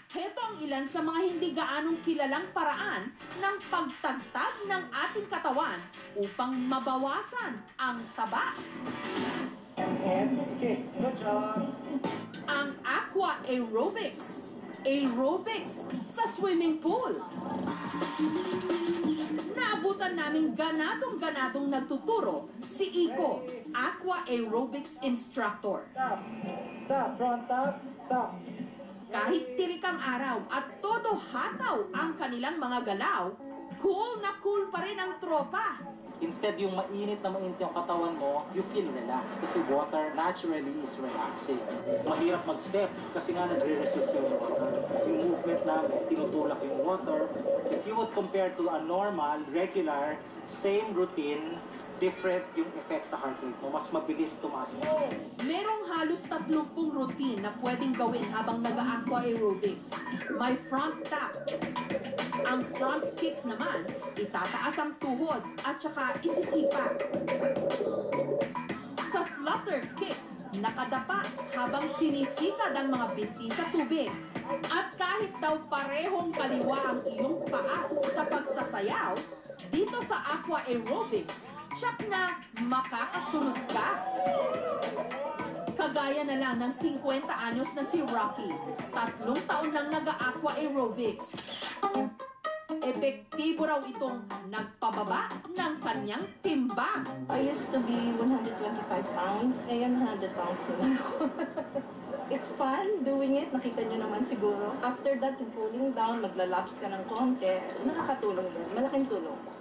Heto ang ilan sa mga hindi gaanong kilalang paraan ng pagtagtag ng ating katawan upang mabawasan ang taba. And kick. Good job. Ang Aqua Aerobics. Aerobics sa swimming pool. Naabutan naming ganadong-ganadong nagtuturo si Iko, Aqua Aerobics instructor. Top. Top. Front top. Top. Kahit tirik ang araw at todo hataw ang kanilang mga galaw, cool na cool pa rin ang tropa. Instead yung mainit yung katawan mo, you feel relaxed kasi water naturally is relaxing. Mahirap mag-step kasi nga nagre-resist yung water. Yung movement namin, tinutulak yung water. If you would compare to a normal, regular, same routine, different yung effect sa heart rate mo. Mas mabilis tumaas. Merong halos 30 routine na pwedeng gawin habang nag-aqua aerobics. May front tap. Ang front kick naman, itataas ang tuhod at saka isisipa. Sa flutter kick, nakadapa habang sinisikad ang mga binti sa tubig. At kahit daw parehong kaliwa ang iyong paa sa pagsasayaw, dito sa Aqua Aerobics, tsak na makakasunod ka. Kagaya na lang ng 50 anyos na si Rocky, 3 taon lang nag-Aqua Aerobics. Epektibo raw itong nagpababa ng kanyang timbang. I used to be 125 pounds. Ngayon, 100 pounds na ako. It's fun doing it. Nakita nyo naman siguro. After that, yung cooling down, maglalapse ka ng konti. Nakakatulong din. Malaking tulong.